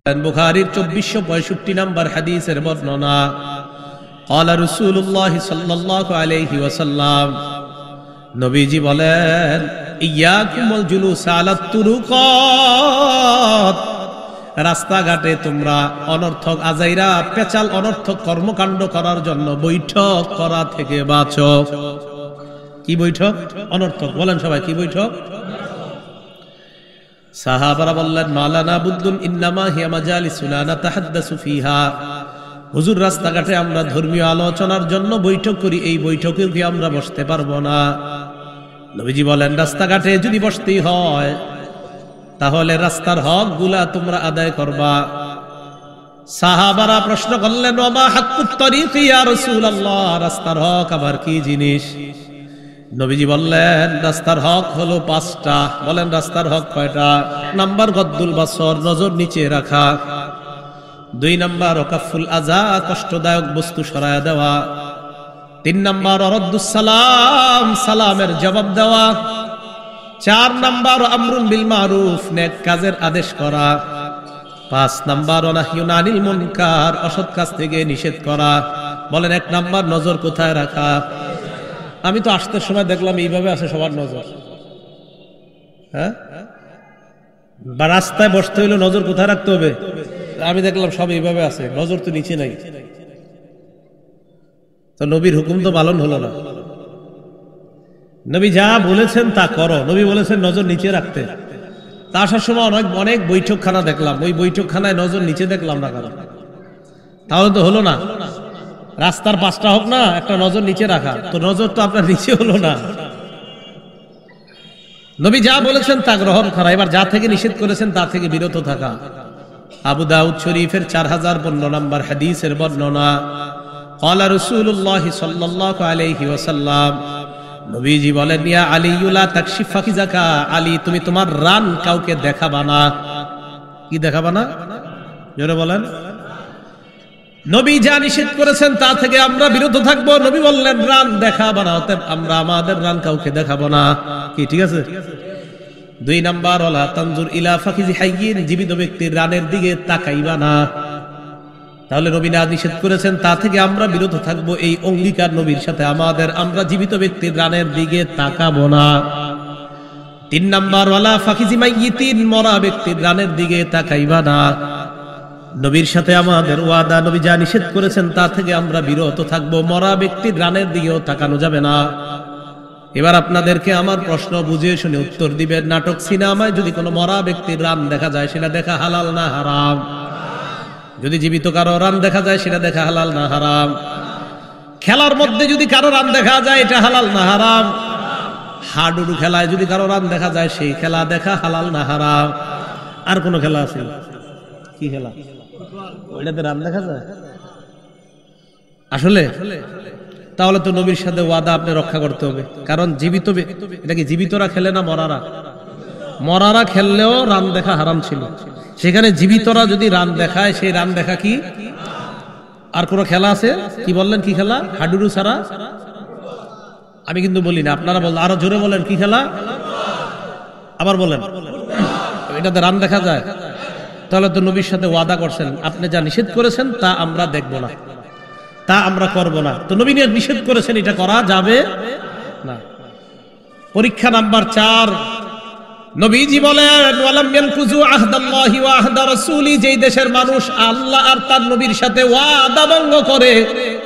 বুখারীর 2465 নম্বর হাদিসের বর্ণনা ক্বালা রাসূলুল্লাহ সাল্লাল্লাহু আলাইহি ওয়াসাল্লাম, নবীজি বলেন, ইয়াকুমুল জুলুস আলা তুরুকাত, রাস্তাঘাটে তোমরা অনর্থক আজাইরা পেচাল অনর্থক কর্মকাণ্ড করার জন্য বৈঠক করা থেকে বাঁচো। কি বৈঠক? অনর্থক। বলেন সবাই, কি বৈঠক? সাহাবারা বললেন, মালানা বুদ্দুন ইন্নামা হিয়া মাজালিসুনা নাতাহাদ্দাসু ফিহা, হুজুর রাস্তাঘাটে আমরা ধর্মীয় আলোচনার জন্য বৈঠক করি, এই বৈঠকেও কি আমরা বসতে পারবো না? নবীজি বলেন, রাস্তাঘাটে যদি বসতেই হয় তাহলে রাস্তার হক গুলা তোমরা আদায় করবা। সাহাবারা প্রশ্ন করলেন, ওমা হাক্কুত তরিক ইয়া রাসূলুল্লাহ, রাস্তার হক আবার কি জিনিস? নবীজি বললেন, রাস্তার হক হলো 5টা। বলেন, রাস্তার হক কয়টা? নাম্বার গদ্দুল বাসর, নজর নিচে রাখা। 2 নাম্বার ওকাফুল আযা, কষ্টদায়ক বস্তু সরায়া দেওয়া। 3 নাম্বার রদ্দুস সালাম, সালামের জবাব দেওয়া। 4 নাম্বার আমরুন বিল মারুফ, নেক কাজের আদেশ করা। 5 নাম্বার নাহয়ুন আনিল মুনকার, অসৎ কাজ থেকে নিষেধ করা। বলেন, 1 নাম্বার নজর কোথায় রাখা? আমি তো আসতে সময় দেখলাম এইভাবে আছে সবার নজর। হ্যাঁ, বা রাস্তায় বসতে হইলে নজর কোথায় রাখতে হবে? আমি দেখলাম সব এইভাবে আছে, নজর তো নিচে নাই। তো নবীর হুকুম তো পালন হলো না। নবী যা বলেছেন তা করো। নবী বলেছেন নজর নিচে রাখতে। তা আসার সময় অনেক বৈঠকখানা দেখলাম, ওই বৈঠকখানায় নজর নিচে দেখলাম না কেন? তাহলে তো হলো না। রাস্তার 5টা হোক না, একটা নজর নিচে রাখা, তো নজর তো আপনার নিচে হলো না। নবী যা বলেছেন তা গ্রহণ করা, এবার যা থেকে নিষেধ করেছেন তা থেকে বিরত থাকা। আবু দাউদ শরীফের 4015 নম্বর হাদিসের বর্ণনা, ক্বালা রাসূলুল্লাহ সাল্লাল্লাহু আলাইহি ওয়াসাল্লাম, নবীজি বলেন, ইয়া আলী লা তাকশিফ ফাকিজাকা, আলী তুমি তোমার রান কাউকে দেখাবা না। কি দেখাবা না? জোরে বলেন। নবী যা নিষেধ করেছেন তা থেকে আমরা বিরত থাকবো। নবী বললেন, রান দেখাবা না, অতএব আমরা আমাদের রান কাউকে দেখাবো না। কি ঠিক আছে? 2 নাম্বার ওয়ালা তানজুর ইলা ফাকিজি হাইয়িন, জীবিত ব্যক্তির রানের দিকে তাকাইবা না। তাহলে নবী না নিষেধ করেছেন তা থেকে আমরা বিরত থাকবো, এই অঙ্গীকার নবীর সাথে আমাদের, আমরা জীবিত ব্যক্তির রানের দিকে তাকাবো না। 3 নাম্বার ওয়ালা ফাকিজি মাইয়িতিন, মরা ব্যক্তির রানের দিকে তাকাইবা না। নবীর সাথে আমাদের ওয়াদা, নবী যা নিষেধ করেছেন তা থেকে আমরা বিরত থাকবো, মরা ব্যক্তির রানের দিকেও তাকানো যাবে না। এবার আপনাদেরকে আমার প্রশ্ন বুঝে শুনে উত্তর দিবেন, নাটক সিনেমায় যদি কোনো মরা ব্যক্তির রান দেখা যায়, সেটা দেখা হালাল না হারাম? যদি জীবিত কারো রান দেখা যায়, সেটা দেখা হালাল না হারাম? খেলার মধ্যে যদি কারো রান দেখা যায়, এটা হালাল না হারাম? হাডুডু খেলায় যদি কারো রান দেখা যায়, সেই খেলা দেখা হালাল না হারাম? আর কোন খেলা আছে? কি খেলা? ওইটাতে রান দেখা যায় আসলে? তাহলে তো নবীর সাথে ওয়াদা আপনি রক্ষা করতে হবে, কারণ জীবিত, এটা কি জীবিতরা খেলে না মরারা? মরারা খেললেও রান দেখা হারাম ছিল, সেখানে জীবিতরা যদি রান দেখায়, সেই রান দেখা কি? আর কোন খেলা আছে? কি বললেন, কি খেলা? হাডুডু ছাড়া? আমি কিন্তু বলি না, আপনারা বলেন, আরো জোরে বলেন, কি খেলা? আবার বলেন। এটাতে রান দেখা যায়? তাহলে তো নবীর সাথে ওয়াদা করছেন, আপনি যা নিষেধ করেছেন তা আমরা দেখব না, তা আমরা করব না। তো নবী নিষেধ করেছেন, এটা করা যাবে না। পরীক্ষা নাম্বার 4, নবীজি বলেন, ওয়ালাম ইয়ানকুযু আহদাল্লাহি ওয়া আহদা রাসূলি, যেই দেশের মানুষ আল্লাহ আর তার নবীর সাথে ওয়াদা ভঙ্গ করে।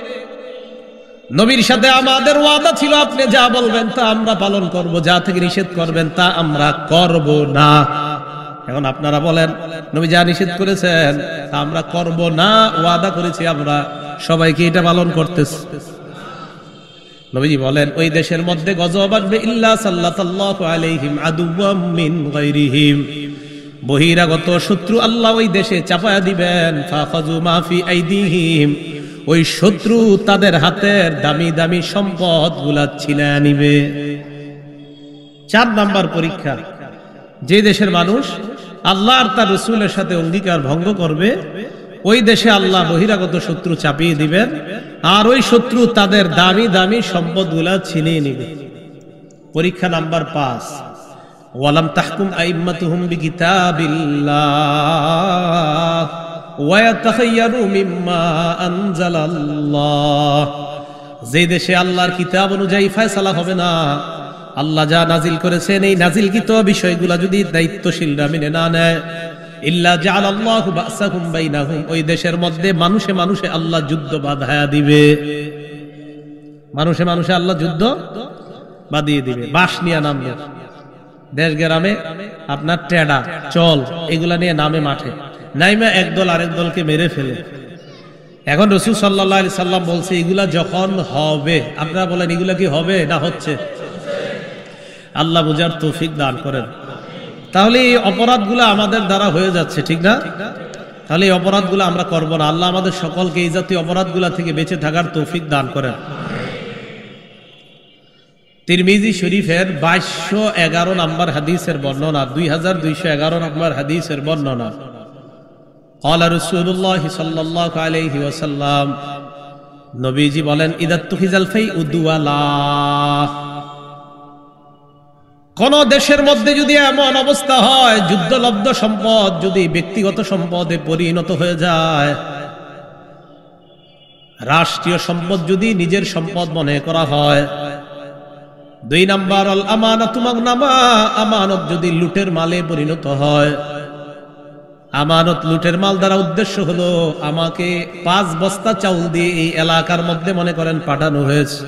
নবীর সাথে আমাদের ওয়াদা ছিল, আপনি যা বলবেন তা আমরা পালন করব, যা থেকে নিষেধ করবেন তা আমরা করব না। এখন আপনারা বলেন, নবী যা নিষেধ করেছেন তা আমরা করব না, ওয়াদা করেছি আমরা, সবাইকে এটা পালন করতেছি। নবীজি বলেন, ওই দেশের মধ্যে গজব আসবে, ইল্লা সাল্লাল্লাহু আলাইহিম আদুওয়াম মিন গায়রিহিম, বহিরাগত শত্রু আল্লাহ ওই দেশে চাপায়া দিবেন। ফাখাযু মা ফি আইদিহিম, ওই শত্রু তাদের হাতের দামি দামি সম্পদগুলা ছিনায় নিবে। 4 নাম্বার পরীক্ষা, যে দেশের মানুষ আল্লাহ আর তার রাসূলের সাথে অঙ্গীকার ভঙ্গ করবে, ওই দেশে আল্লাহ বহিরাগত শত্রু চাপিয়ে দিবেন, আর ওই শত্রু তাদের দামি দামি সম্পদগুলা ছিনিয়ে নিবে। পরীক্ষা নাম্বার 5, ওয়ালাম তাহকুম আইম্মাতুহুম বিকিতাবিল্লাহ, ওয়া ইয়াতাখায়্যারু মিম্মা আনজালাল্লাহ, যে দেশে আল্লাহর কিতাব অনুযায়ী ফয়সালা হবে না, আল্লাহ যা নাজিল করেছেন এই নাজিলকৃত বিষয়গুলো যদি দায়িত্বশীলরা মেনে না নেয়, ইল্লা জাআলাল্লাহু বাসাহুম বাইনাহুম, ওই দেশের মধ্যে মানুষে মানুষে আল্লাহ যুদ্ধ বাঁধায়া দিবে। মানুষে মানুষে আল্লাহ যুদ্ধ বাঁধিয়ে দিবে। বাঁশ নিয়ে নামবে দেশ গ্রামে, আপনার টেডা চল এগুলা নিয়ে নামে মাঠে, নাইমা একদল আরেক দলকে মেরে ফেলে। এখন রাসূল সাল্লাল্লাহু আলাইহি সাল্লাম বলছে এগুলা যখন হবে, আপনারা বলেন এগুলা কি হবে না হচ্ছে? আল্লাহ বুঝার তৌফিক দান করেন। তাহলে এই অপরাধগুলো আমাদের দ্বারা হয়ে যাচ্ছে, ঠিক না? তাহলে এই অপরাধগুলো আমরা করব না। আল্লাহ আমাদের সকলকে এই জাতীয় অপরাধগুলো থেকে বেঁচে থাকার তৌফিক দান করেন। তিরমিজি শরীফের 2211 নম্বর হাদিসের বর্ণনা, 2211 নম্বর হাদিসের বর্ণনা, قال رسول الله صلى الله عليه وسلم, নবীজি বলেন, ইদা তুখিজাল ফাইউ দুওয়ালা, কোন দেশের মধ্যে যদি এমন অবস্থা হয় যুদ্ধলব্ধ সম্পদ যদি ব্যক্তিগত সম্পদে পরিণত হয়ে যায়, রাষ্ট্রীয় সম্পদ যদি নিজের সম্পদ মনে করা হয়, 2 নাম্বার আল আমানাতু মাগনামা, আমানত যদি লুটের মালে পরিণত হয়, আমানত লুটের মাল দ্বারা উদ্দেশ্য হলো আমাকে 5 বস্তা চাউল দিয়ে এই এলাকার মধ্যে মনে করেন পাঠানো হয়েছে,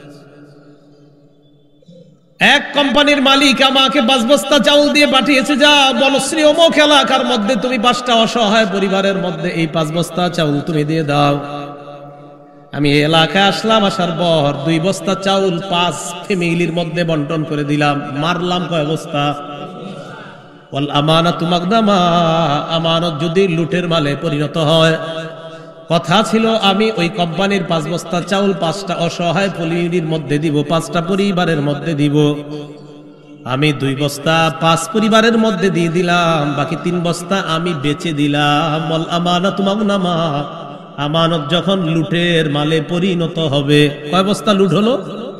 এক কোম্পানির মালিক আমাকে 5 বস্তা চাউল দিয়ে পাঠিয়েছে, যা বনশ্রী অমুক এলাকার মধ্যে তুমি 5টা অসহায় পরিবারের মধ্যে এই 5 বস্তা চাউল তুমি দিয়ে দাও। আমি এই এলাকায় আসলাম, আসার পর 2 বস্তা চাউল 5 ফ্যামিলির মধ্যে বন্টন করে দিলাম, মারলাম কয় বস্তা? ওয়াল আমানাতু মাগনামা, আমানত যদি লুটের মালে পরিণত হয়, কথা ছিল আমি ওই কোম্পানির 5 বস্তা চাউল 5টা অসহায় পরিবারের মধ্যে দিব, 5টা পরিবারের মধ্যে দিব, আমি 2 বস্তা 5 পরিবারের মধ্যে দিয়ে দিলাম, বাকি 3 বস্তা আমি বেচে দিলাম। ওয়াল আমানাতু মাগনামা, আমানত যখন লুটের মালে পরিণত হবে, কয় বস্তা লুট হলো?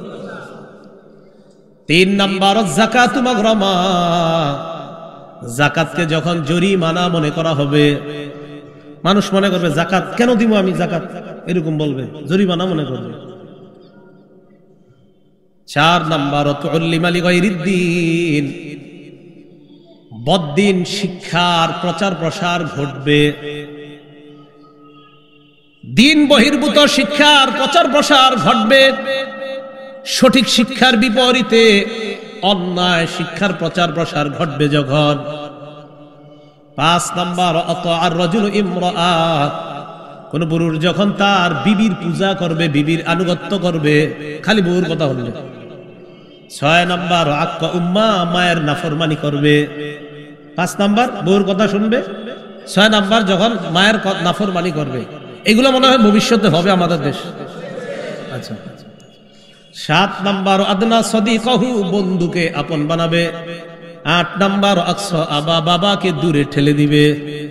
3 নাম্বার যাকাতু মাগরামা, যাকাতকে যখন জরিমানা মনে করা হবে, মানুষ মনে করবে যাকাত কেন দিব আমি, যাকাত এরকম বলবে, জরিমানা মনে করবে। 4 নাম্বার তুল্লিমা লিগাইরিদ্দিন, বদ্দিন শিক্ষার প্রচার প্রসার ঘটবে, দিন বহির্ভূত শিক্ষার প্রচার প্রসার ঘটবে, সঠিক শিক্ষার বিপরীতে অন্যায় শিক্ষার প্রচার প্রসার ঘটবে যখন। 5 নাম্বার আতাআর রাজুলু ইমরাআত, কোন পুরুষ যখন তার বিবির পূজা করবে, বিবির আনুগত্য করবে, খালি বউর কথা বলবে। 6 নাম্বার আক্কা উম্মা, মায়ের নাফরমানি করবে। 5 নাম্বার বউর কথা শুনবে, 6 নাম্বার যখন মায়ের নাফরমানি করবে। এগুলো মনে হয় ভবিষ্যতে হবে আমাদের দেশ। আচ্ছা, 7 নাম্বার আদনা সদিকাহু, বন্ধুকে আপন বানাবে। 8 নাম্বার আকসা আবা, বাবাকে দূরে ঠেলে দিবে,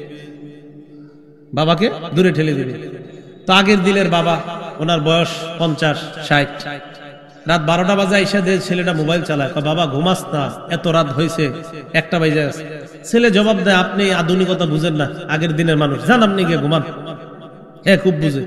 বাবাকে দূরে ঠেলে দিবে। তো আগের দিনের বাবা, ওনার বয়স 50-60, রাত 12টা বাজে আইসা যে ছেলেটা মোবাইল চালায়, বাবা ঘুমাস না, এত রাত হয়েছে, 1টা বাজে আছে। ছেলে জবাব দেয়, আপনি আধুনিকতা বুঝেন না, আগের দিনের মানুষ, জান আপনি গিয়ে ঘুমান। খুব বুঝে,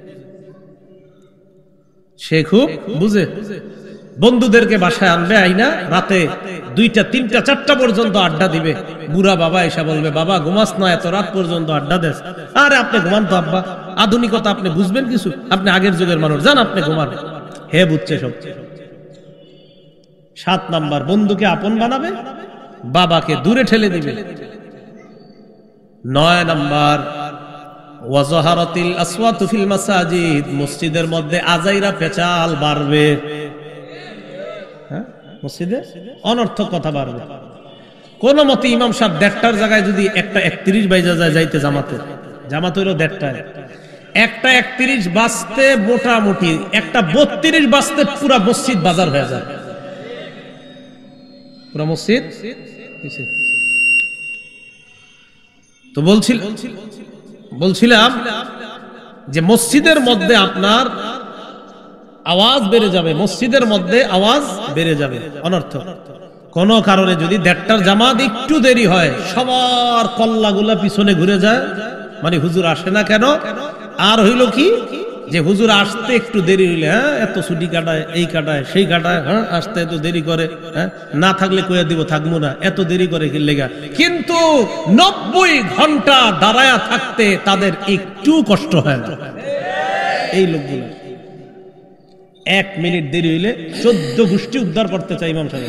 সে খুব বুঝে। বন্ধুদেরকে বাসায় আনবে, আইনা রাতে 2টা 3টা 4টা পর্যন্ত আড্ডা দিবে। বুড়া বাবা এসে বলবে, বাবা ঘুমাস না, এত রাত পর্যন্ত আড্ডা দেস। আরে আপনি ঘুমান তো আব্বা, আধুনিকতা আপনি বুঝবেন কিছু, আপনি আগের যুগের মানুষ, জান আপনি ঘুমান। বুঝছে সব। 7 নাম্বার বন্ধুকে আপন বানাবে, বাবাকে দূরে ঠেলে দিবে। 9 নাম্বার ওয়াজাহারাতিল আসওয়াতু ফিল মাসাজিদ, মসজিদের মধ্যে আজাইরা পেচাল বাড়বে, মসজিদে অনর্থক কথা বাড়বে। কোন মতে ইমাম সাহেব 1টার জায়গায় যদি 1:31 বাইজা যায় যাইতে জামাতে, জামাত হইল 1টায়, 1:31 বাজতে মোটামুটি 1:32 বাজতে পুরা মসজিদ বাজার হয়ে যায়, পুরা মসজিদ। তো বলছিলাম যে মসজিদের মধ্যে আপনার আওয়াজ বেড়ে যাবে, মসজিদের মধ্যে আওয়াজ বেড়ে যাবে অনর্থক। কোন কারণে যদি 1টার জামাত একটু দেরি হয়, সবার কল্লাগুলা পিছনে ঘুরে যায়, মানে হুজুর আসে না কেন, আর হইল কি যে হুজুর আসতে একটু দেরি হইলে হ্যাঁ এত ছুটি কাটায়, এই কাটায়, সেই কাটায়, হ্যাঁ আসতে এত দেরি করে, হ্যাঁ না থাকলে কইয়া দিব থাকবো না, এত দেরি করে কি লেগা। কিন্তু 90 ঘন্টা দাঁড়ায়া থাকতে তাদের একটু কষ্ট হয় না এই লোকগুলো। 1 মিনিট দেরি হইলে 14 গোষ্ঠী উদ্ধার করতে চাই ইমাম সাহেব।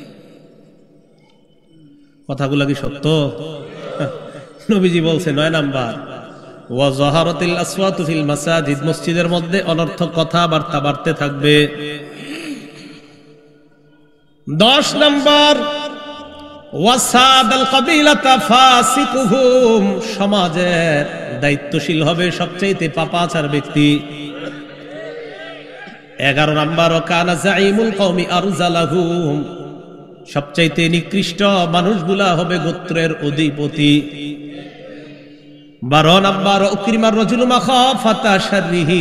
কথাগুলো কি সত্য? নবীজি বলছে 9 নাম্বার ওয়া যাহারাতিল আসওয়াতু ফিল মাসাজিদ, মসজিদের মধ্যে অনর্থক কথাবার্তা বাড়তে থাকবে। 10 নাম্বার ওয়াসাদাল কাবিলাতা ফাসিকুহুম, সমাজের দায়িত্বশীল হবে সবচেয়ে পাপাচার ব্যক্তি। 11 নাম্বার কানা জাইমুল কওমি আরজালাহুম, সবচাইতে নিকৃষ্ট মানুষগুলা হবে গোত্রের অধিপতি। 12 নাম্বার উকরিমার রাজুলু মাখাফাতা শাররিহি,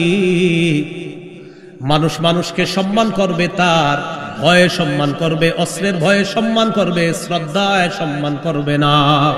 মানুষ মানুষকে সম্মান করবে, তার ভয়ে সম্মান করবে, অস্ত্রের ভয়ে সম্মান করবে, শ্রদ্ধায় সম্মান করবে না।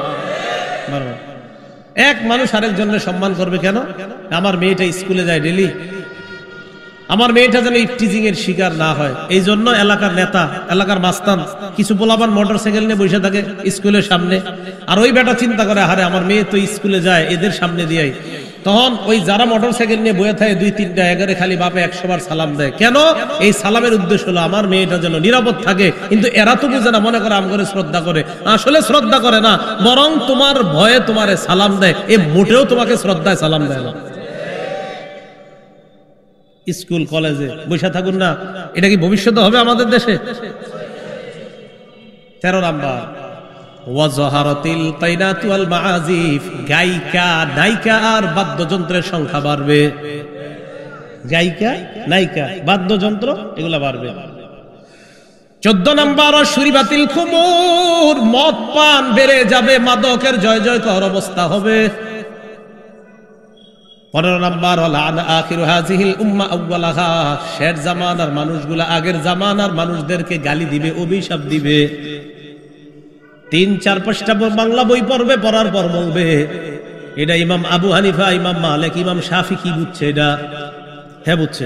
এক মানুষ আরেকজনের সম্মান করবে কেন? আমার মেয়েটা স্কুলে যায় ডেলি, আমার মেয়েটা যেন ইফটিজিং এর শিকার না হয়, এই জন্য এলাকার নেতা, এলাকার মাস্তান কিছু পোলাপান মোটরসাইকেল নিয়ে বসে থাকে স্কুলের সামনে, আর ওই বেটা চিন্তা করে আরে আমার মেয়ে তো স্কুলে যায়, এদের সামনে দিয়াই। তখন ওই যারা মোটরসাইকেল নিয়ে বয়ে থাকে 2-3টা এগারে খালি বাপে 100 বার সালাম দেয়। কেন? এই সালামের উদ্দেশ্য হলো আমার মেয়েটা যেন নিরাপদ থাকে। কিন্তু এরা তো বুঝে না, মনে করে আমগরে শ্রদ্ধা করে, আসলে শ্রদ্ধা করে না, বরং তোমার ভয়ে তোমারে সালাম দেয়, এ মোটেও তোমাকে শ্রদ্ধায় সালাম দেয় না। স্কুল কলেজে বসে থাকুন না, এটা কি ভবিষ্যতে হবে আমাদের দেশে? 13 নাম্বার ওয়াজাহারাতিল কাইনাতু ওয়াল মাআজিফ, গায়িকা নায়িকা আর বাদ্যযন্ত্রের সংখ্যা বাড়বে। গায়িকা নায়িকা বাদ্যযন্ত্র এগুলা বাড়বে। 14 নাম্বার শুরিবাতিল খুমুর, মদ পান বেড়ে যাবে, মাদকের জয় জয়কার অবস্থা হবে। 15 নাম্বার লাআনা আখিরু হাযিহিল উম্মাহ আউওয়ালাহা, শের জামানার মানুষগুলা আগের জামানার মানুষদেরকে গালি দিবে, অভিশাপ দিবে। 3-4 পৃষ্ঠা বাংলা বই পড়বে, পড়ার পর বলবে এটা ইমাম আবু হানিফা, ইমাম মালিক, ইমাম শাফি কি বুঝছে এটা? হ্যাঁ বুঝছে,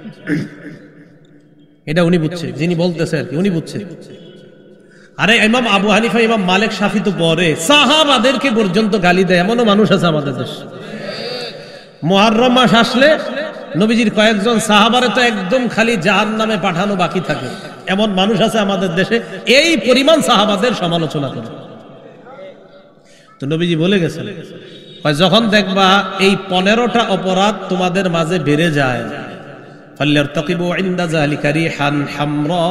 এটা উনি বুঝছে, যিনি বলতেছেন উনি বুঝছে। আরে ইমাম আবু হানিফা, ইমাম মালিক, শাফি তো পরে সাহাবাদেরকে পর্যন্ত গালি দেয়, এমনও মানুষ আছে আমাদের দেশে। মুহররম মাস আসলে নবীজির কয়েকজন সাহাবারে তো একদম খালি জাহান্নামে পাঠানো বাকি থাকে, এমন মানুষ আছে আমাদের দেশে, এই পরিমাণ সাহাবাদের সমালোচনা করে। তো নবীজি বলে গেছেন যখন দেখবা এই 15টা অপরাধ তোমাদের মাঝে বেড়ে যায়, ফাল্যারতাকিবু ইনদা যালিকা রিহান হামরা,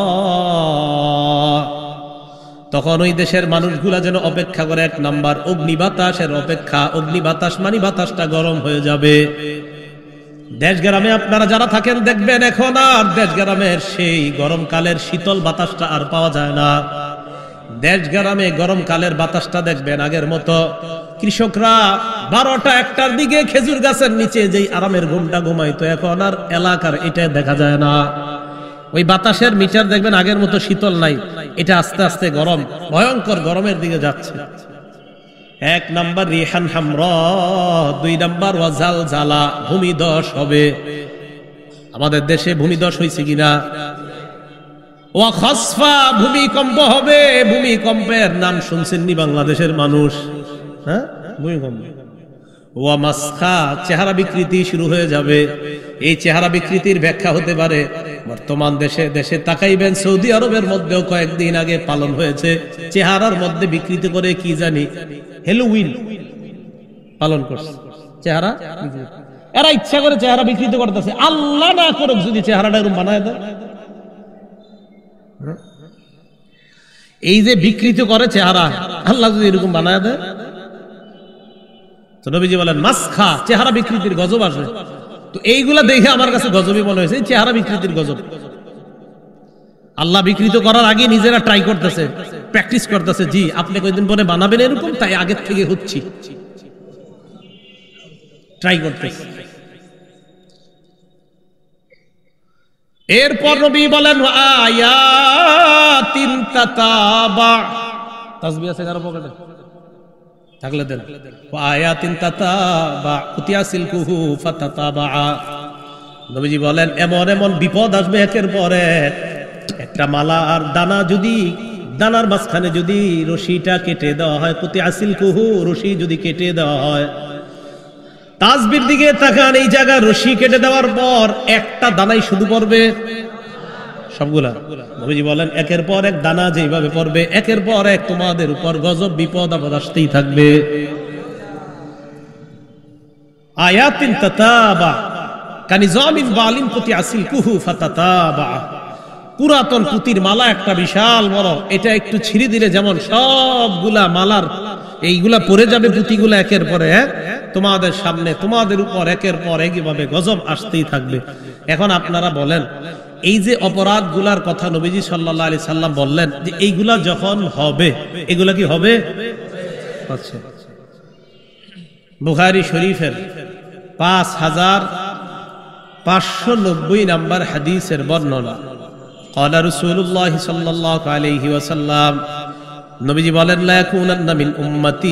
তখন ওই দেশের মানুষগুলা যেন অপেক্ষা করে 1 নাম্বার অগ্নি বাতাসের অপেক্ষা। অগ্নি বাতাস মানে বাতাসটা গরম হয়ে যাবে। দেশ গ্রামে আপনারা যারা থাকেন দেখবেন এখন আর দেশ গ্রামের সেই গরমকালের শীতল বাতাসটা আর পাওয়া যায় না। দেশ গ্রামে গরমকালের বাতাসটা দেখবেন আগের মতো কৃষকরা 12টা 1টার দিকে খেজুর গাছের নিচে যেই আরামের ঘুমটা ঘুমাইতো, এখন আর এলাকার এটা দেখা যায় না। ওই বাতাসের মিটার দেখবেন আগের মতো শীতল নাই, এটা আস্তে আস্তে গরম, ভয়ঙ্কর গরমের দিকে যাচ্ছে। 1 নাম্বার রিহান হামরা, 2 নাম্বার ওয়াজালজালা, ভূমিধস হবে। আমাদের দেশে ভূমিধস হয়েছে কিনা? ওয়া খাসফা, ভূমিকম্প হবে। ভূমিকম্পের নাম শুনছেননি বাংলাদেশের মানুষ? হ্যাঁ, ভূমিকম্প। ওয়া মাসখা, চেহারা বিকৃতি শুরু হয়ে যাবে। এই চেহারা বিকৃতির ব্যাখ্যা হতে পারে বর্তমান দেশে তাকাইবেন, সৌদি আরবের মধ্যেও কয়েকদিন আগে পালন হয়েছে, চেহারার মধ্যে বিকৃতি করে কি জানি হ্যালোউইন পালন করছে। চেহারা এরা ইচ্ছা করে চেহারা বিকৃত করতেছে, আল্লাহ না করুক যদি চেহারাটা এরকম বানায় দেয়। এই যে বিকৃত করে চেহারা, আল্লাহ যদি এরকম বানায় দেয়, তো নবীজি বলেন মাসখা, চেহারা বিকৃতির গজব আসবে। তো এইগুলা দেখে আমার কাছে গজবই মনে হয়েছে, চেহারা বিকৃতির গজব। আল্লাহ বিকৃত করার আগে নিজেরা ট্রাই করতেছে, প্র্যাকটিস করতেছে। জি আপনি কয়েকদিন পরে বানাবেন এরকম, তাই আগের থেকে হচ্ছি, ট্রাই করতেছে। এরপর নবী বলেন আয়াতিন তাতাবা, তাসবিহ আছে কারো পকেটে? থাকলে দেন। আয়াতিন তাতাবা কুতিয়া সিলকুহু ফাতাতাবা। নবীজি বলেন এমন এমন বিপদ আসবে একের পর এক। একটা মালা আর দানা যদি দানার মাঝখানে যদি রশিটা কেটে দেওয়া হয়, কুতিয়া সিলকুহু রশি যদি কেটে দেওয়া হয়, তাসবির দিকে তাকান, এই জায়গায় রশি কেটে দেওয়ার পর একটা দানাই শুধু পড়বে সবগুলা। নবীজি বলেন একের পর এক দানা যেভাবে পড়বে, একের পর এক তোমাদের উপর গজব বিপদ আপদ আসতেই থাকবে। আয়াতিন তাতাবা কানিজামিন বালিন কুতি আসিল কুহু ফাতাতাবা। পুরাতন পুতির মালা একটা বিশাল বড়, এটা একটু ছিঁড়ে দিলে যেমন সবগুলা মালার এইগুলা পড়ে যাবে, পুঁতিগুলা একের পর এক তোমাদের সামনে তোমাদের উপর একের পর একইভাবে গজব আসতেই থাকবে। এখন আপনারা বলেন, এই যে অপরাধ গুলার কথা নবীজি সাল্লাল্লাহু আলাইহি সাল্লাম বললেন যে এইগুলা যখন হবে, এগুলা কি হবে? আচ্ছা, বুখারী শরীফের 5590 নম্বর হাদিসের বর্ণনা। ক্বালা রাসূলুল্লাহ সাল্লাল্লাহু আলাইহি ওয়াসাল্লাম, নবীজি বলেন লা ইয়াকুনান্না মিন উম্মতি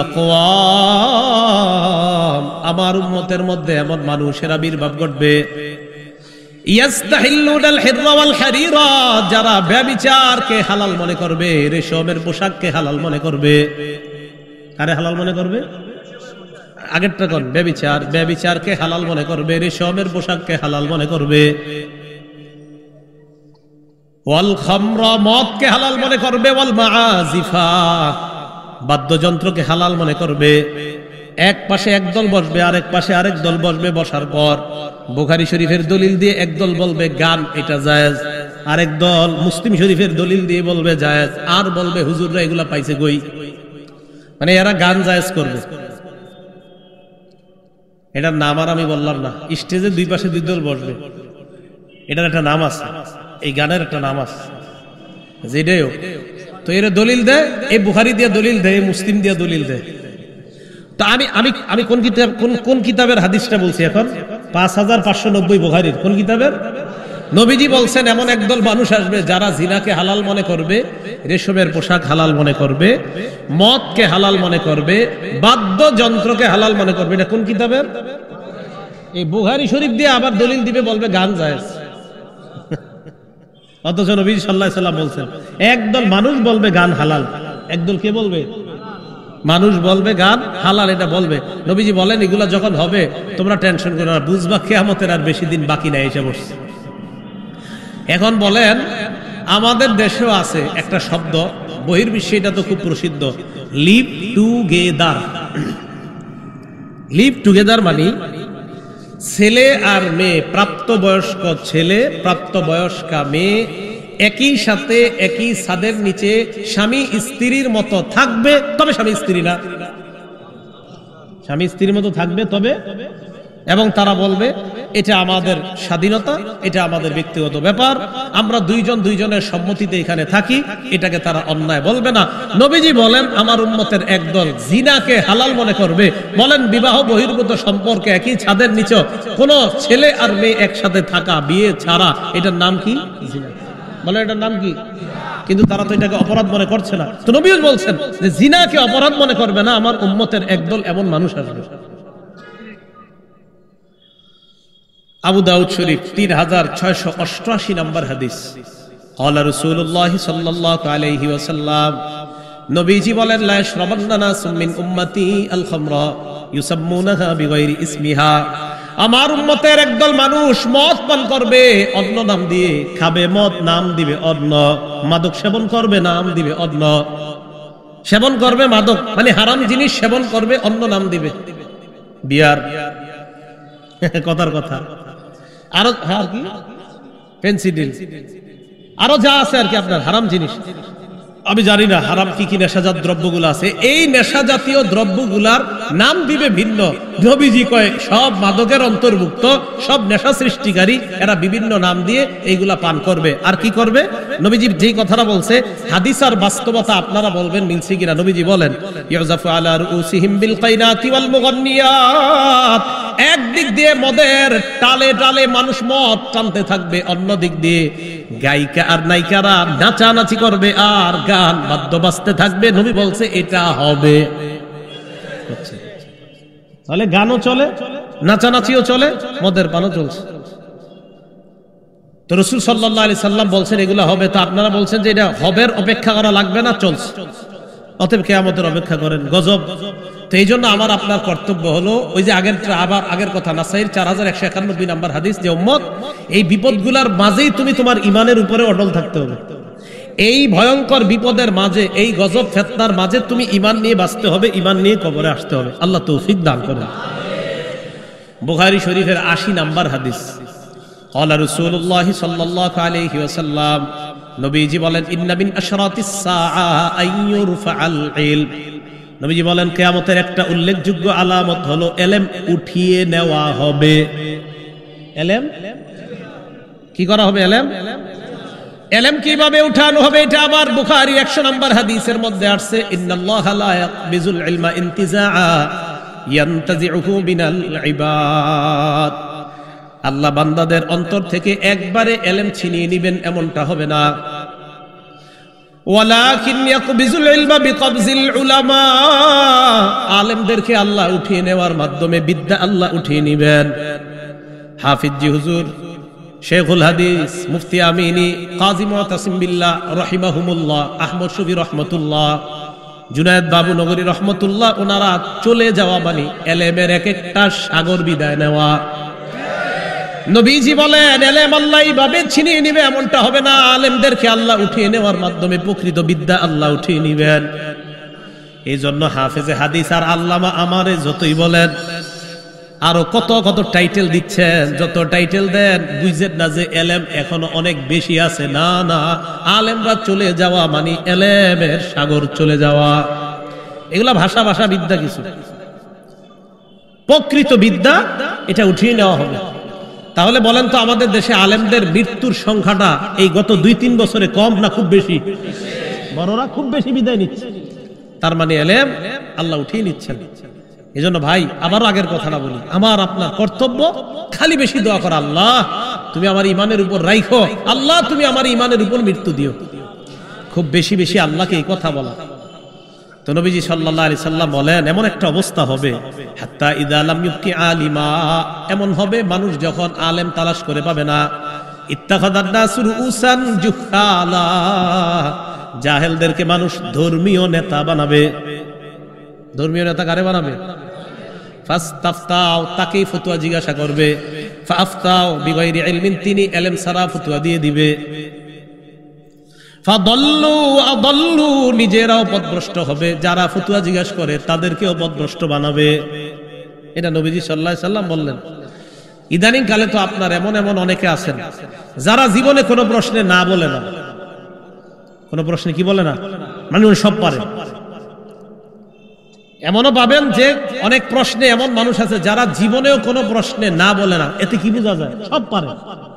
আকওয়াম, আমার উম্মতের মধ্যে এমন মানুষের আবির্ভাব ঘটবে ইয়াস্তাহিল্লুনাল হিররা ওয়াল হারিরা, যারা ব্যভিচারকে হালাল মনে করবে, রেশমের পোশাককে হালাল মনে করবে। কারে হালাল মনে করবে? আগেরটা কোন? ব্যভিচার, ব্যভিচারকে হালাল মনে করবে, রেশমের পোশাককে হালাল মনে করবে। ওয়াল খামরা, মদকে হালাল মনে করবে। ওয়াল মাআজিফা, বাদ্যযন্ত্রকে হালাল মনে করবে। এক পাশে একদল বসবে, আরেক পাশে আরেক দল বসবে। বসার পর বুখারী শরীফের দলিল দিয়ে একদল বলবে গান এটা জায়েজ, আরেক দল মুসলিম শরীফের দলিল দিয়ে বলবে জায়েজ, আর বলবে হুজুররা এগুলা পাইছে কই, মানে এরা গান জায়েজ করবে। এটার নাম আর আমি বললাম না, স্টেজে দুই পাশে দুই দল বসবে, এটার একটা নাম আছে, এই গানের একটা নাম আছে, যেটাই হোক। তো এরা দলিল দেয়, এই বুখারী দিয়ে দলিল দেয়, মুসলিম দিয়ে দলিল দেয়। তো আমি কোন কিতাবের হাদিসটা বলছি এখন? 5590 বুখারীর কোন কিতাবের? নবীজি বলছেন এমন একদল মানুষ আসবে যারা জিনাকে হালাল মনে করবে, রেশমের পোশাক হালাল মনে করবে, মদকে হালাল মনে করবে, বাদ্যযন্ত্রকে হালাল মনে করবে। এটা কোন কিতাবের? এই বুখারী শরীফ দিয়ে আবার দলিল দিবে, বলবে গান জায়েজ। অথচ নবী সাল্লাল্লাহু আলাইহি সাল্লাম বলছেন একদল মানুষ বলবে গান হালাল, একদল কে বলবে? মানুষ বলবে গান হালাল, এটা বলবে। নবীজি বলেন এগুলা যখন হবে তোমরা টেনশন করো না, বুঝবা কিয়ামতের আর বেশি দিন বাকি নাই, এসে বসছে। এখন বলেন আমাদের দেশেও আছে একটা শব্দ, বহির্বিশ্বে এটা তো খুব প্রসিদ্ধ, লিভ টুগেদার। লিভ টুগেদার মানে ছেলে আর মেয়ে, প্রাপ্তবয়স্ক ছেলে প্রাপ্তবয়স্কা মেয়ে একই সাথে একই ছাদের নিচে স্বামী স্ত্রীর মতো থাকবে, তবে স্বামী স্ত্রী না, স্বামী স্ত্রীর মতো থাকবে তবে, এবং তারা বলবে এটা আমাদের স্বাধীনতা, এটা আমাদের ব্যক্তিগত ব্যাপার, আমরা দুইজন দুইজনের সম্মতিতে এখানে থাকি, এটাকে তারা অন্যায় বলবে না। নবীজি বলেন আমার উম্মতের একদল জিনাকে হালাল মনে করবে। বলেন বিবাহ বহির্ভূত সম্পর্কে একই ছাদের নিচে কোন ছেলে আর মেয়ে একসাথে থাকা, বিয়ে ছাড়া, এটার নাম কি? জিনা। বলে এটার নাম কি? কিন্তু তারা তো এটাকে অপরাধ মনে করছে না। তো নবী বলছেন যে জিনাকে অপরাধ মনে করবে না, আমার উম্মতের একদল এমন মানুষ আসবে। আবু দাউদ শরীফ 3688 নম্বর হাদিস। ক্বালা রাসূলুল্লাহ সাল্লাল্লাহু আলাইহি ওয়াসাল্লাম, নবীজি বলেন লা ইয়াশরাবান্না নাসুম মিন উম্মতি আল খামরা ইউসাম্মুনাহা বিগাইরি ইসমিহা, আমার উম্মতের একদল মানুষ মদ পান করবে অন্য নাম দিয়ে, খাবে মদ নাম দিবে অন্য, মাদক সেবন করবে নাম দিবে অন্য, সেবন করবে মাদক মানে হারাম জিনিস সেবন করবে অন্য নাম দিবে, বিয়ার, কথার কথা, আরো আর কি পেন্সিডিল, আরো যা আছে আর কি আপনার হারাম জিনিস। আমি জানি না হারাম কি কি নেশাজাত দ্রব্যগুলো আছে, এই নেশা জাতীয় দ্রব্যগুলার নাম দিবে ভিন্ন। নবীজি কয় সব মাদকের অন্তর্ভুক্ত, সব নেশা সৃষ্টিকারী, এরা বিভিন্ন নাম দিয়ে এইগুলা পান করবে। আর কি করবে? নবীজি যেই কথাটা বলছে হাদিস আর বাস্তবতা আপনারা বলবেন মিলছে কিনা। নবীজি বলেন ইউজাফু আলা রুসিহিম বিল কাইনাতি ওয়াল মুগান্নিয়াত, একদিক দিয়ে মদের টালে টালে মানুষ মদ টানতে থাকবে, অন্য দিক দিয়ে গায়িকা আর নায়িকারা নাচানাচি করবে আর গান বাদ্য বাজতে থাকবে। নবী বলছে এটা হবে। তাহলে গানও চলে, নাচানাচিও চলে, মদের পানও চলছে। তো রাসূল সাল্লাল্লাহু আলাইহি সাল্লাম বলছেন এগুলো হবে, তো আপনারা বলছেন যে এটা হবের অপেক্ষা করা লাগবে না, চলছে। অতএব কিয়ামতের অপেক্ষা করেন, গজব। তো এই জন্য আমার আপনার কর্তব্য হলো ওই যে আগের কথা, নাসাইর 4191 নম্বর হাদিস, যে উম্মত এই বিপদগুলোর মাঝেই তুমি তোমার ইমানের উপরে অটল থাকতে হবে। এই ভয়ঙ্কর বিপদের মাঝে, এই গজব ফিতনার মাঝে তুমি ঈমান নিয়ে বাঁচতে হবে, ঈমান নিয়ে কবরে আসতে হবে। আল্লাহ তৌফিক দান করুন। বুখারী শরীফের 80 নম্বর হাদিস, ক্বালা রাসূলুল্লাহ সাল্লাল্লাহু আলাইহি ওয়াসাল্লাম, নবীজি বলেন, ইন্না মিন আশরাতিস সাআ আইয়ুরফাআল ইলম। নবীজি বলেন কিয়ামতের একটা উল্লেখযোগ্য আলামত হলো ইলম উঠিয়ে নেওয়া হবে। ইলম কি করা হবে? ইলম কিভাবে উঠানো হবে? এটা আবার বুখারী 100 নম্বর হাদিসের মধ্যে আসছে, ইন্নাল্লাহা লা ইয়াকবিজুল ইলমা ইনতিজাআ ইয়ানতাজিউহু মিনাল ইবাদ। আল্লাহ বান্দাদের অন্তর থেকে একবারে ইলম ছিনিয়ে নেবেন এমনটা হবে না, ওয়ালাকিন ইয়াকবিজুল ইলমা বিকবজিল উলামা। আলেমদেরকে আল্লাহ উঠিয়ে নেওয়ার মাধ্যমে বিদ্যা আল্লাহ উঠিয়ে নেবেন। হাফিজ জি হুজুর, শেখুল হাদিস, মুফতি আমিনী, কাজী মুতাসিম বিল্লাহ রাহিমাহুমুল্লাহ, আহমদ শফি রহমতুল্লাহ, জুনায়েদ বাবু নগরী রহমতুল্লাহ, ওনারা চলে যাওয়া মানে ইলমের এক একটা সাগর বিদায় নেওয়া। নবীজি বলেন ইলম আল্লাহ এইভাবে ছিনিয়ে নিবে এমনটা হবে না, আলেমদেরকে আল্লাহ উঠিয়ে নেওয়ার মাধ্যমে প্রকৃত বিদ্যা আল্লাহ উঠিয়ে নিবেন। এই জন্য হাফেজে হাদিস আর আল্লামা আমারে যতই বলেন, আরো কত কত টাইটেল দিচ্ছেন, যত টাইটেল দেন বুঝেন না যে ইলম এখনো অনেক বেশি আছে। না না, আলেমরা চলে যাওয়া মানে ইলমের সাগর চলে যাওয়া। এগুলা ভাষা বিদ্যা কিছু, প্রকৃত বিদ্যা এটা উঠিয়ে নেওয়া হবে। তাহলে বলেন তো আমাদের দেশে আলেমদের মৃত্যুর সংখ্যাটা এই গত 2-3 বছরে কম না খুব বেশি? বড়রা খুব বেশি বিদায় নিচ্ছে, তার মানে ইলম আল্লাহ উঠিয়ে নিচ্ছেন। এজন্য ভাই আবারও আগের কথাটা বলি, আমার আপনার কর্তব্য খালি বেশি দোয়া করা, আল্লাহ তুমি আমার ইমানের উপর রাখো, আল্লাহ তুমি আমার ইমানের উপর মৃত্যু দিও। খুব বেশি বেশি আল্লাহকে এই কথা বলা। তো নবীজি সাল্লাল্লাহু আলাইহি সাল্লাম বলেন এমন একটা অবস্থা হবে, হাত্তা ইযা লাম ইউকি আলিমা, এমন হবে মানুষ যখন আলেম তালাশ করে পাবে না, ইত্তাখাযান নাসু রুউসান জুহালা, জাহেলদেরকে মানুষ ধর্মীয় নেতা বানাবে। ধর্মীয় নেতা কারে বানাবে? ফাস্তাফতাও, তাকেই ফতোয়া জিজ্ঞাসা করবে, ফাফতাও বিগাইরি ইলমিন, তিনি ইলম ছাড়া ফতোয়া দিয়ে দিবে। ফাদাল্লু আদাল্লু, নিজেরাও পথভ্রষ্ট হবে, যারা ফতোয়া জিজ্ঞাসা করে তাদেরকেও পথভ্রষ্ট বানাবে। এটা নবীজি সাল্লাল্লাহু আলাইহি সাল্লাম বললেন। ইদানিং কালে তো আপনার এমন অনেকে আছেন যারা জীবনে কোনো প্রশ্নে না বলে না, কোনো প্রশ্নে কি বলে না, মানে উনি সব পারে। এমনও পাবেন যে অনেক প্রশ্নে এমন মানুষ আছে যারা জীবনেও কোনো প্রশ্নে না বলে না। এতে কি বোঝা যায়? সব পারে।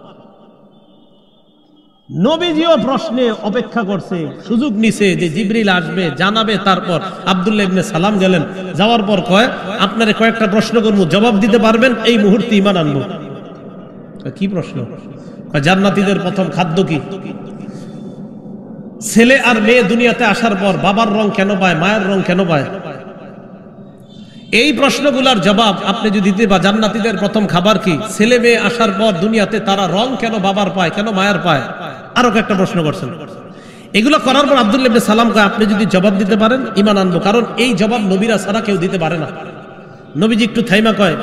নবীজিও প্রশ্নে অপেক্ষা করছে, সুযোগ নিছে যে জিবরিল আসবে জানাবে। তারপর আব্দুল্লাহ ইবনে সালাম গেলেন, যাওয়ার পর কয় আপনারে কয়েকটা প্রশ্ন করব, জবাব দিতে পারবেন এই মুহূর্তে ঈমান আনবো। কি প্রশ্ন? জান্নাতীদের প্রথম খাদ্য কি? ছেলে আর মেয়ে দুনিয়াতে আসার পর বাবার রং কেন পায়, মায়ের রং কেন পায়? এই প্রশ্নগুলোর জবাব আপনি যদি দিতে বা জান্নাতীদের প্রথম খাবার কি, ছেলে মেয়ে আসার পর দুনিয়াতে তারা রং কেন বাবার পায়, কেন মায়ের পায়, আরো একটা প্রশ্ন করছেন। এগুলো করার পর আব্দুল্লাহ ইবনে সালাম কয় আপনি যদি জবাব দিতে পারেন ঈমান আনবো, কারণ এই জবাব নবীরা ছাড়া কেউ দিতে পারে না। নবীজি একটু থাইমা কয়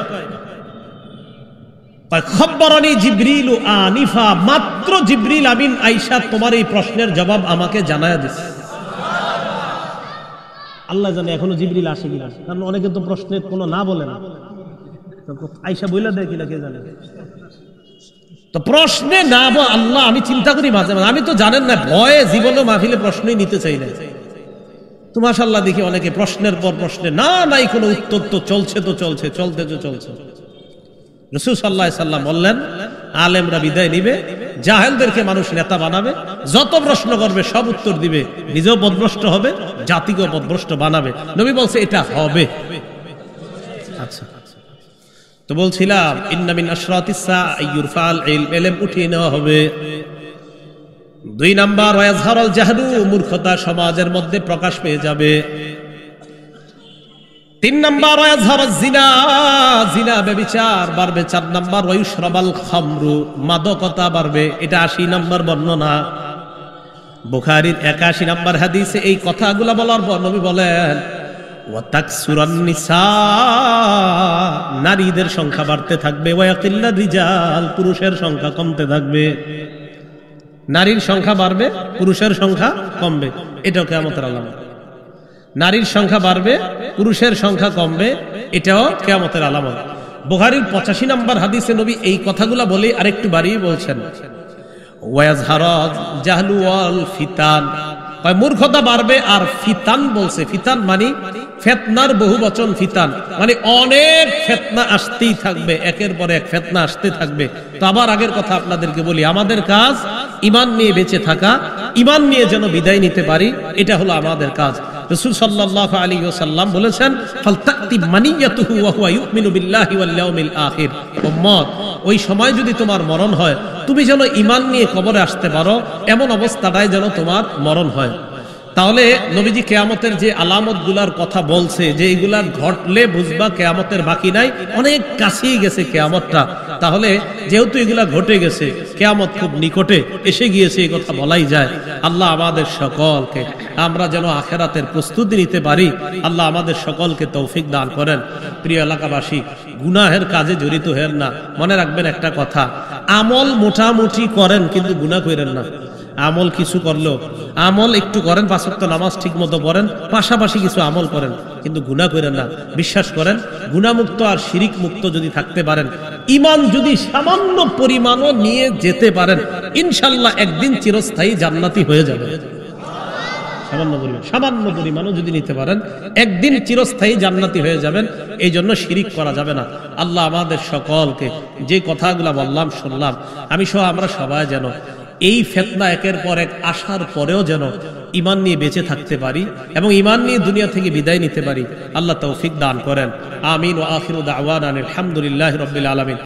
খবরানি জিবরিল আনিফা, মাত্র জিবরিল আমিন আয়েশা তোমার এই প্রশ্নের জবাব আমাকে জানায়া দিছে। আল্লাহ জানে এখনো জিবরিল আসে কিনা, কারণ অনেকে তো প্রশ্নের কোনো না বলে না, আয়েশা বইলা দেয় কিনা কে জানে। তো প্রশ্নে না আল্লাহ, আমি চিন্তা করি মাঝে মাঝে, আমি তো জানেন না ভয়ে জীবনে মাহফিলে প্রশ্নই নিতে চাই না। তো মাশাআল্লাহ দেখি অনেকে প্রশ্নের পর প্রশ্নে না নাই কোনো উত্তর, তো চলছে চলতে চলছে। রাসূল সাল্লাল্লাহু আলাইহি সাল্লাম বললেন আলেমরা বিদায় নিবে, জাহেলদেরকে মানুষ নেতা বানাবে, যত প্রশ্ন করবে সব উত্তর দিবে, নিজেও পথভ্রষ্ট হবে, জাতিকেও পথভ্রষ্ট বানাবে। নবী বলছে এটা হবে। আচ্ছা, তো বলছিলাম ইন্না মিন আশরাতিস সাআ আইয়ুরফাল ইলম উঠিয়ে নেওয়া হবে। 2 নাম্বার ওয়াজহারুল জাহলু, মূর্খতা সমাজের মধ্যে প্রকাশ পেয়ে যাবে। 3 নাম্বার জিনা, জিনা ব্যভিচার বাড়বে। 4 নাম্বার ওয়ায়ুশরাবাল খামরু, মাদকতা বাড়বে। এটা 80 নাম্বার বর্ণনা। বুখারীর 81 নাম্বার হাদিসে এই কথাগুলো বলার পর নবী বলেন ওয়া তাকসুরান নিসা, নারীদের সংখ্যা বাড়তে থাকবে। ওয়া ইয়াকিল্লা রিজাল, পুরুষের সংখ্যা কমতে থাকবে। নারীর সংখ্যা বাড়বে, পুরুষের সংখ্যা কমবে। এটাও কিয়ামতের আলামত। নারীর সংখ্যা বাড়বে, পুরুষের সংখ্যা কমবে, এটাও কিয়ামতের আলামত। বুখারীর 85 নাম্বার হাদিসে নবী এই কথাগুলো বলে আরেকটু বাড়িয়ে বলছেন ওয়াজহারাত জাহলু ওয়াল ফিতান, মূর্খতা বাড়বে আর ফিতান বলছে। ফিতান মানে ফিতনার বহু বচন। ফিতান মানে অনেক ফিতনা আসতেই থাকবে, একের পর এক ফিতনা আসতে থাকবে। তো আবার আগের কথা আপনাদেরকে বলি, আমাদের কাজ ঈমান নিয়ে বেঁচে থাকা, ঈমান নিয়ে যেন বিদায় নিতে পারি, এটা হলো আমাদের কাজ। রাসূল সাল্লাল্লাহু আলাইহি ওয়াসাল্লাম বলেছেন ফালতাতি মানিয়াতুহু ওয়া হুয়া ইউমিনু বিল্লাহি ওয়াল ইয়াউমিল আখির। উম্মত, ওই সময় যদি তোমার মরণ হয়, তুমি যেন ঈমান নিয়ে কবরে আসতে পারো, এমন অবস্থাটাই যেন তোমার মরণ হয়। তাহলে নবীজি কিয়ামতের যে আলামতগুলার কথা বলছে, যে এগুলা ঘটলে বুঝবা কিয়ামতের বাকি নাই, অনেক কাছেই গেছে কিয়ামতটা। তাহলে যেহেতু এগুলা ঘটে গেছে, কিয়ামত খুব নিকটে এসে গিয়েছে, এই কথা বলাই যায়। আল্লাহ আমাদের সকলকে, আমরা যেন আখিরাতের প্রস্তুতি নিতে পারি, আল্লাহ আমাদের সকলকে তৌফিক দান করেন। প্রিয় এলাকাবাসী, গুনাহের কাজে জড়িত হেন না। মনে রাখবেন একটা কথা, আমল মোটামুটি করেন কিন্তু গুনাহ করেন না। আমল কিছু করলো, আমল একটু করেন, 5 ওয়াক্ত নামাজ ঠিক মতো পড়েন, পাশাপাশি কিছু আমল করেন, কিন্তু গুনাহ করেন না। বিশ্বাস করেন, গুনাহমুক্ত আর শিরিক মুক্ত যদি থাকতে পারেন, ঈমান যদি সামান্য পরিমাণও নিয়ে যেতে পারেন, ইনশাআল্লাহ একদিন চিরস্থায়ী জান্নাতি হয়ে যাবে। সামান্য পরিমাণও যদি নিতে পারেন, একদিন চিরস্থায়ী জান্নাতি হয়ে যাবেন। এই জন্য শিরিক করা যাবে না। আল্লাহ আমাদের সকলকে যে কথাগুলো বললাম, শুনলাম, আমি সহ আমরা সবাই যেন এই ফিতনা একের পর এক আসার পরেও যেন ঈমান নিয়ে বেঁচে থাকতে পারি এবং ঈমান নিয়ে দুনিয়া থেকে বিদায় নিতে পারি। আল্লাহ তৌফিক দান করেন। আমিন। ওয়া আখিরু দাওয়ানা আলহামদুলিল্লাহি রাব্বিল আলামিন।